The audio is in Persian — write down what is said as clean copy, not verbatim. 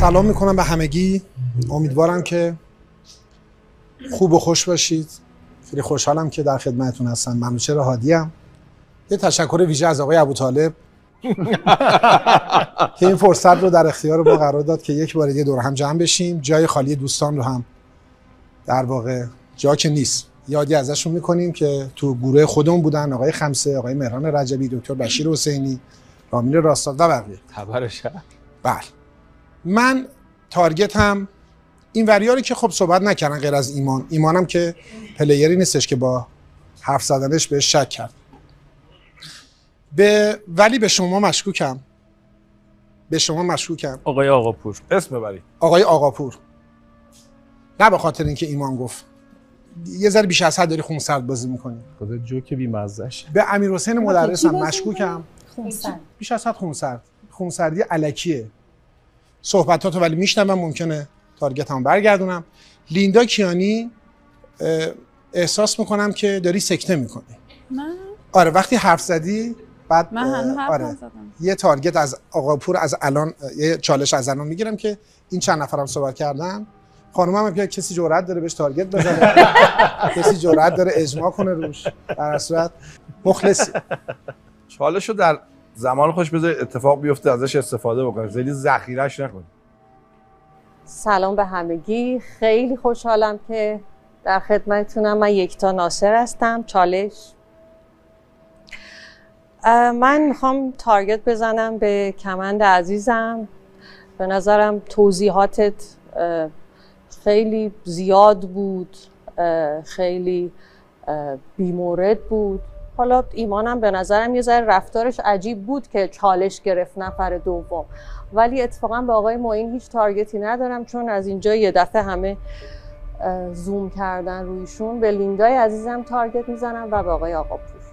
سلام میکنم به همگی. امیدوارم که خوب و خوش باشید. خیلی خوشحالم که در خدمتتون هستم. منوچهر هادیم. یه تشکر ویژه از آقای ابوطالب که این فرصت رو در اختیار ما قرار داد که یک بار دیگه دور هم جمع بشیم. جای خالی دوستان رو هم در واقع جا که نیست یادی ازشون میکنیم که تو گروه خودمون بودن. آقای خمسه، آقای مهران رجبی، دکتر بشیر حسینی، رامین راستاد و بقیه. خبر شهر. بله. من تارگتم این وریاری که خب صحبت نکردن غیر از ایمانم که پلیری نیستش که با حرف زدنش بهش شک کرد. ولی به شما مشکوکم. آقای آقاپور. اسم ببرید. آقای آقاپور. نه به خاطر اینکه ایمان گفت. یه ذره بیش از حد داری خونسرد بازی می‌کنی. خدا جوک بی‌مزه‌ش. به امیرحسین مدرسم مشکوکم. خونسرد. بیش از حد خونسرد. خونسردی الکیه. صحبتاتو ولی میشنوم، ممکنه تارگتمو برگردونم. لیندا کیانی احساس میکنم که داری سکته میکنی. من؟ آره وقتی حرف زدی بعد من هنوز حرف آره نزدم. یه تارگت از آقاپور از الان، یه چالش از الان میگیرم که این چند نفرم صحبت کردن. خانومم هم که کسی جرأت داره بهش تارگت بزنه، کسی جرأت داره اجماع کنه روش، در صورت مخلصی. چالشو در زمان خوش بذارید اتفاق بیفته ازش استفاده بکنید، خیلی ذخیره‌اش نکنید. سلام به همگی. خیلی خوشحالم که در خدمتتونم. من یکتا ناصر هستم. چالش من میخوام تارگت بزنم به کمند عزیزم. به نظرم توضیحاتت خیلی زیاد بود، خیلی بیمورد بود. حالا ایمانم به نظرم یه ذره رفتارش عجیب بود که چالش گرفت نفر دوم، ولی اتفاقا به آقای معین هیچ تارگتی ندارم چون از اینجا یه دفعه همه زوم کردن رویشون. به لیندای عزیزم تارگت میزنم و به آقای آقاپور.